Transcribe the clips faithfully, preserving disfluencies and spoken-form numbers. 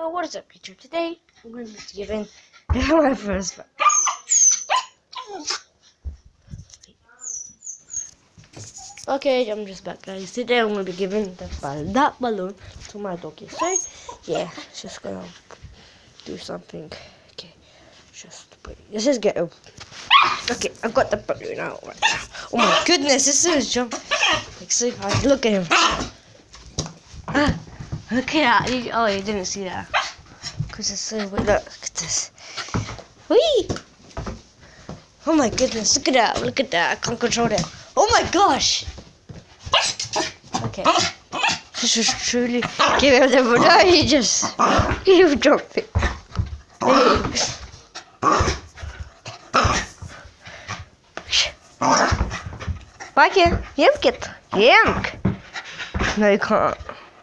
So what is up, YouTube? Today I'm going to be giving my first. Okay, I'm just back, guys. Today I'm going to be giving that ball, that balloon to my doggy. So yeah, just gonna do something. Okay, just wait. Let's just get up. Okay, I've got the balloon out right now. Oh my goodness, this is jump. Like, see, look at him. Ah, look at that. Oh, you didn't see that. Cause it's so wait, look at this. Whee! Oh my goodness, look at that, look at that. I can't control that. Oh my gosh! Okay. This was truly give him the no, he just you dropped it. Back here, yank it. Yank! No, you can't.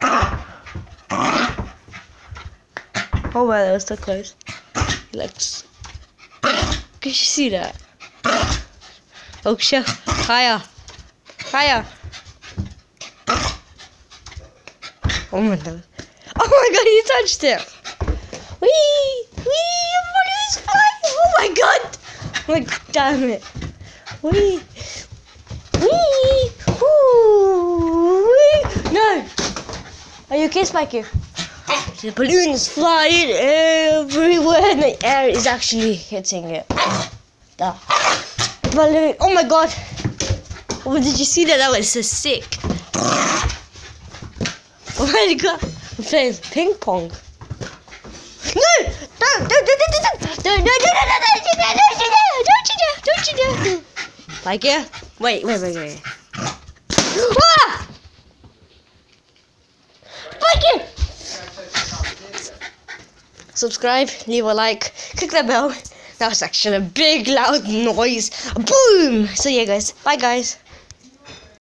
Oh wow, that was so close. Let's. Can you see that? Oh shit! Higher, higher! Oh my god! Oh my god! You touched it! Wee! Wee! Your body is flying! Oh my god! Oh my god! Damn it! Wee! Wee! Woo! Wee! No! Are you okay, Spiky? The balloon is flying everywhere and the air is actually hitting it. The balloon. Oh my god. Oh, did you see that? That was so sick. Oh my god. I'm playing ping pong. No! Don't! Don't! Don't! Don't! Don't! Don't! Don't! Don't! Don't you dare! Don't you dare! Don't you dare! Like yeah? Wait! Wait! Wait! Wait! Ah! Like it! Subscribe, leave a like, click that bell. That was actually a big loud noise. Boom! So yeah guys, bye guys.